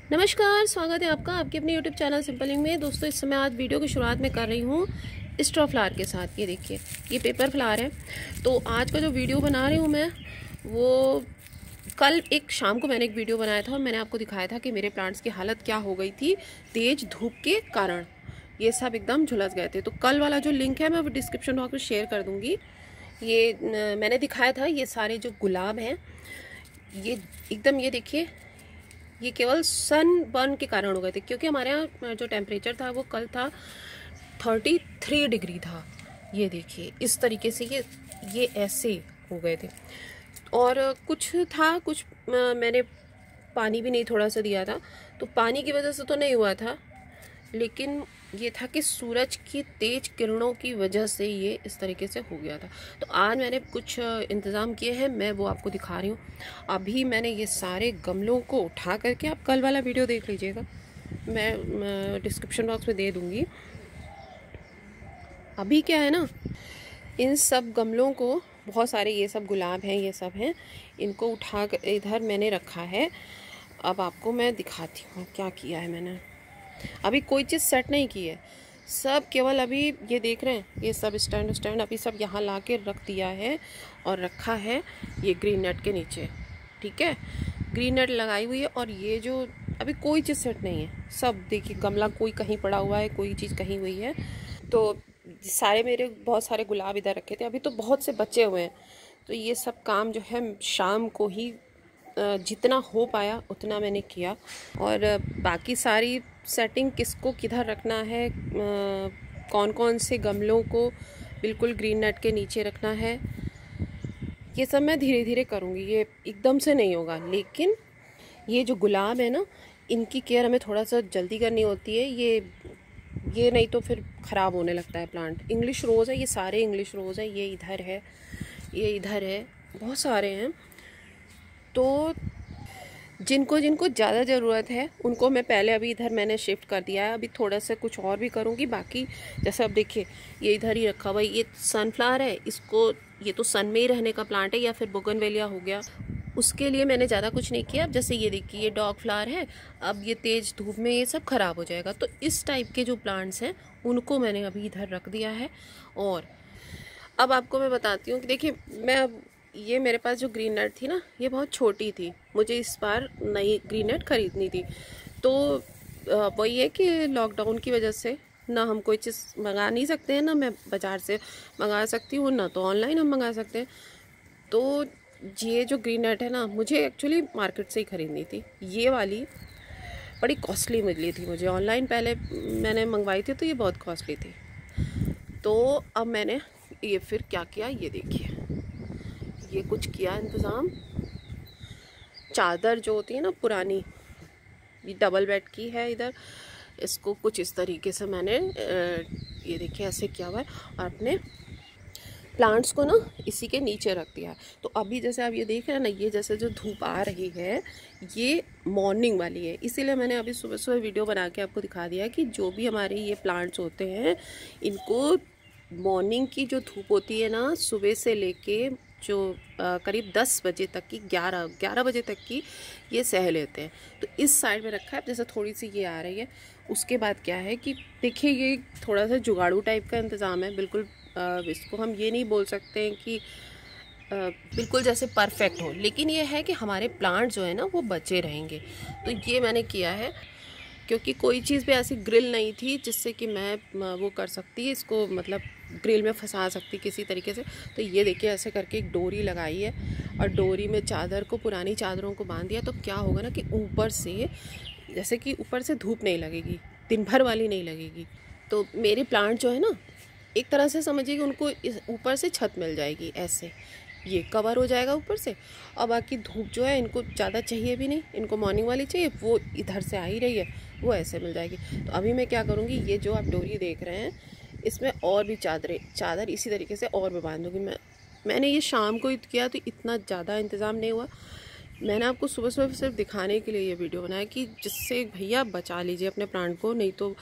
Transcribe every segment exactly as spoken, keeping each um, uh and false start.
नमस्कार, स्वागत है आपका आपके अपने यूट्यूब चैनल सिंपलिंग में। दोस्तों, इस समय आज वीडियो की शुरुआत में कर रही हूँ स्ट्रॉ फ्लावर के साथ। ये देखिए, ये पेपर फ्लावर है। तो आज का जो वीडियो बना रही हूँ मैं, वो कल एक शाम को मैंने एक वीडियो बनाया था और मैंने आपको दिखाया था कि मेरे प्लांट्स की हालत क्या हो गई थी तेज़ धूप के कारण। ये सब एकदम झुलस गए थे। तो कल वाला जो लिंक है मैं वो डिस्क्रिप्शन बॉक्स में शेयर कर दूँगी। ये मैंने दिखाया था, ये सारे जो गुलाब हैं ये एकदम, ये देखिए, ये केवल सन बर्न के कारण हो गए थे, क्योंकि हमारे यहाँ जो टेम्परेचर था वो कल था थर्टी थ्री डिग्री था। ये देखिए, इस तरीके से ये ये ऐसे हो गए थे। और कुछ था, कुछ मैंने पानी भी नहीं थोड़ा सा दिया था, तो पानी की वजह से तो नहीं हुआ था, लेकिन ये था कि सूरज की तेज किरणों की वजह से ये इस तरीके से हो गया था। तो आज मैंने कुछ इंतज़ाम किए हैं, मैं वो आपको दिखा रही हूँ। अभी मैंने ये सारे गमलों को उठा करके, आप कल वाला वीडियो देख लीजिएगा, मैं डिस्क्रिप्शन बॉक्स में दे दूँगी। अभी क्या है ना, इन सब गमलों को, बहुत सारे ये सब गुलाब हैं, ये सब हैं, इनको उठा कर इधर मैंने रखा है। अब आपको मैं दिखाती हूँ क्या किया है मैंने। अभी कोई चीज़ सेट नहीं की है, सब केवल अभी ये देख रहे हैं, ये सब स्टैंड स्टैंड अभी सब यहाँ ला के रख दिया है और रखा है ये ग्रीन नेट के नीचे। ठीक है, ग्रीन नेट लगाई हुई है और ये जो अभी कोई चीज़ सेट नहीं है। सब देखिए, गमला कोई कहीं पड़ा हुआ है, कोई चीज़ कहीं हुई है। तो सारे मेरे बहुत सारे गुलाब इधर रखे थे, अभी तो बहुत से बचे हुए हैं। तो ये सब काम जो है शाम को ही जितना हो पाया उतना मैंने किया। और बाकी सारी सेटिंग, किसको किधर रखना है, कौन कौन से गमलों को बिल्कुल ग्रीन नेट के नीचे रखना है, ये सब मैं धीरे धीरे करूँगी, ये एकदम से नहीं होगा। लेकिन ये जो गुलाब है ना, इनकी केयर हमें थोड़ा सा जल्दी करनी होती है। ये ये नहीं तो फिर ख़राब होने लगता है प्लांट। इंग्लिश रोज़ है, ये सारे इंग्लिश रोज़ है, ये इधर है, ये इधर है, बहुत सारे हैं। तो जिनको जिनको ज़्यादा ज़रूरत है उनको मैं पहले अभी इधर मैंने शिफ्ट कर दिया है। अभी थोड़ा सा कुछ और भी करूँगी। बाकी जैसे अब देखिए, ये इधर ही रखा हुआ है, ये सनफ्लावर है, इसको, ये तो सन में ही रहने का प्लांट है, या फिर बोगनवेलिया हो गया, उसके लिए मैंने ज़्यादा कुछ नहीं किया। अब जैसे ये देखिए, ये डॉग फ्लावर है, अब ये तेज़ धूप में ये सब ख़राब हो जाएगा। तो इस टाइप के जो प्लांट्स हैं उनको मैंने अभी इधर रख दिया है। और अब आपको मैं बताती हूँ कि देखिए, मैं अब ये मेरे पास जो ग्रीन नेट थी ना, ये बहुत छोटी थी, मुझे इस बार नई ग्रीन नेट खरीदनी थी। तो वही है कि लॉकडाउन की वजह से ना हम कोई चीज़ मंगा नहीं सकते हैं, ना मैं बाज़ार से मंगा सकती हूँ, ना तो ऑनलाइन हम मंगा सकते हैं। तो ये जो ग्रीन नेट है ना, मुझे एक्चुअली मार्केट से ही ख़रीदनी थी। ये वाली बड़ी कॉस्टली मिली थी मुझे, ऑनलाइन पहले मैंने मंगवाई थी तो ये बहुत कॉस्टली थी। तो अब मैंने ये फिर क्या किया, ये देखिए, ये कुछ किया इंतज़ाम। चादर जो होती है ना पुरानी, ये डबल बेड की है इधर, इसको कुछ इस तरीके से मैंने ये देखिए ऐसे किया हुआ है, और अपने प्लांट्स को ना इसी के नीचे रख दिया है। तो अभी जैसे आप ये देख रहे हैं ना, ये जैसे जो धूप आ रही है ये मॉर्निंग वाली है, इसीलिए मैंने अभी सुबह सुबह वीडियो बना के आपको दिखा दिया कि जो भी हमारे ये प्लांट्स होते हैं, इनको मॉर्निंग की जो धूप होती है ना, सुबह से लेके जो आ, करीब दस बजे तक की, ग्यारह ग्यारह बजे तक की ये सह लेते हैं। तो इस साइड में रखा है, जैसे थोड़ी सी ये आ रही है। उसके बाद क्या है कि देखिए, ये थोड़ा सा जुगाड़ू टाइप का इंतज़ाम है। बिल्कुल आ, इसको हम ये नहीं बोल सकते हैं कि आ, बिल्कुल जैसे परफेक्ट हो, लेकिन ये है कि हमारे प्लांट जो है ना वो बचे रहेंगे। तो ये मैंने किया है, क्योंकि कोई चीज़ भी ऐसी ग्रिल नहीं थी जिससे कि मैं वो कर सकती, इसको मतलब ग्रिल में फंसा सकती किसी तरीके से। तो ये देखिए, ऐसे करके एक डोरी लगाई है और डोरी में चादर को, पुरानी चादरों को बांध दिया। तो क्या होगा ना कि ऊपर से, जैसे कि ऊपर से धूप नहीं लगेगी, दिन भर वाली नहीं लगेगी। तो मेरे प्लांट जो है ना, एक तरह से समझिए कि उनको ऊपर से छत मिल जाएगी, ऐसे ये कवर हो जाएगा ऊपर से। और बाकी धूप जो है इनको ज़्यादा चाहिए भी नहीं, इनको मॉर्निंग वाली चाहिए, वो इधर से आ ही रही है, वो ऐसे मिल जाएगी। तो अभी मैं क्या करूँगी, ये जो आप डोरी देख रहे हैं, इसमें और भी चादरें चादर इसी तरीके से और भी बांध दूँगी। मैं मैंने ये शाम को किया तो इतना ज़्यादा इंतज़ाम नहीं हुआ। मैंने आपको सुबह सुबह सिर्फ दिखाने के लिए ये वीडियो बनाया कि जिससे भैया बचा लीजिए अपने प्लांट को, नहीं तो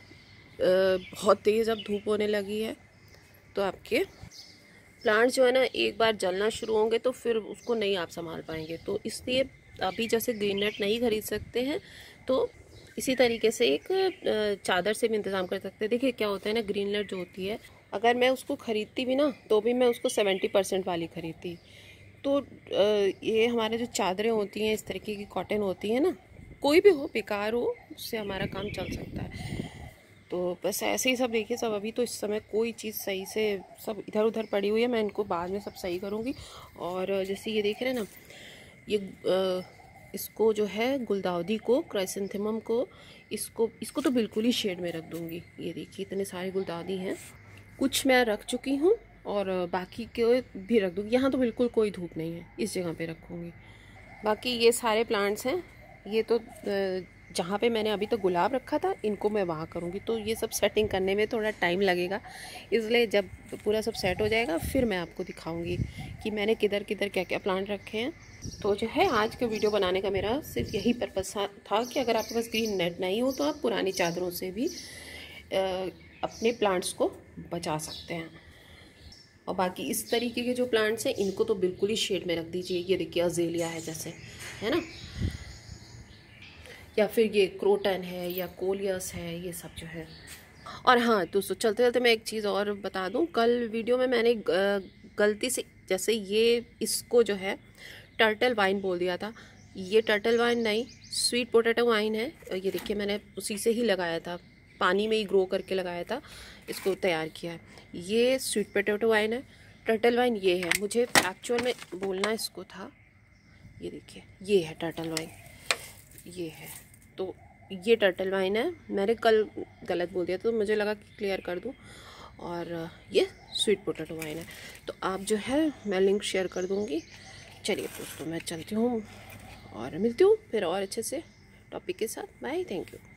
बहुत तेज़ अब धूप होने लगी है तो आपके प्लांट्स जो है ना, एक बार जलना शुरू होंगे तो फिर उसको नहीं आप संभाल पाएंगे। तो इसलिए अभी जैसे ग्रीन नेट नहीं खरीद सकते हैं तो इसी तरीके से एक चादर से भी इंतज़ाम कर सकते हैं। देखिए क्या होता है ना, ग्रीन नेट जो होती है अगर मैं उसको ख़रीदती भी ना तो भी मैं उसको सेवेंटी परसेंट वाली ख़रीदती। तो ये हमारे जो चादरें होती हैं इस तरीके की कॉटन होती है ना, कोई भी हो बेकार हो उससे हमारा काम चल सकता है। तो बस ऐसे ही सब देखिए सब अभी तो इस समय कोई चीज़ सही से सब इधर उधर पड़ी हुई है, मैं इनको बाद में सब सही करूँगी। और जैसे ये देख रहे हैं ना, ये आ, इसको जो है गुलदाउदी को, क्राइसेंथेमम को, इसको इसको तो बिल्कुल ही शेड में रख दूँगी। ये देखिए इतने सारे गुलदाउदी हैं, कुछ मैं रख चुकी हूँ और बाकी के भी रख दूँगी। यहाँ तो बिल्कुल कोई धूप नहीं है, इस जगह पे रखूँगी। बाकी ये सारे प्लांट्स हैं, ये तो जहाँ पे मैंने अभी तक गुलाब रखा था इनको मैं वहाँ करूँगी। तो ये सब सेटिंग करने में थोड़ा टाइम लगेगा, इसलिए जब पूरा सब सेट हो जाएगा फिर मैं आपको दिखाऊँगी कि मैंने किधर किधर क्या क्या प्लांट रखे हैं। तो जो है आज के वीडियो बनाने का मेरा सिर्फ यही पर्पस था कि अगर आपके पास ग्रीन नेट नहीं हो तो आप पुरानी चादरों से भी आ, अपने प्लांट्स को बचा सकते हैं। और बाकी इस तरीके के जो प्लांट्स हैं इनको तो बिल्कुल ही शेड में रख दीजिए। ये देखिए अज़ेलिया है जैसे, है ना, या फिर ये क्रोटन है या कोलियस है, ये सब जो है। और हाँ दोस्तों, चलते चलते मैं एक चीज़ और बता दूं, कल वीडियो में मैंने गलती से जैसे ये इसको जो है टर्टल वाइन बोल दिया था। ये टर्टल वाइन नहीं, स्वीट पोटैटो वाइन है। ये देखिए मैंने उसी से ही लगाया था, पानी में ही ग्रो करके लगाया था, इसको तैयार किया है। ये स्वीट पोटैटो वाइन है, टर्टल वाइन ये है। मुझे एक्चुअल में बोलना इसको था, ये देखिए ये है टर्टल वाइन, ये है। तो ये टर्टल वाइन है, मैंने कल गलत बोल दिया तो मुझे लगा कि क्लियर कर दूं। और ये स्वीट पोटैटो वाइन है। तो आप जो है मैं लिंक शेयर कर दूंगी। चलिए दोस्तों मैं चलती हूँ और मिलती हूँ फिर और अच्छे से टॉपिक के साथ। Bye, thank you.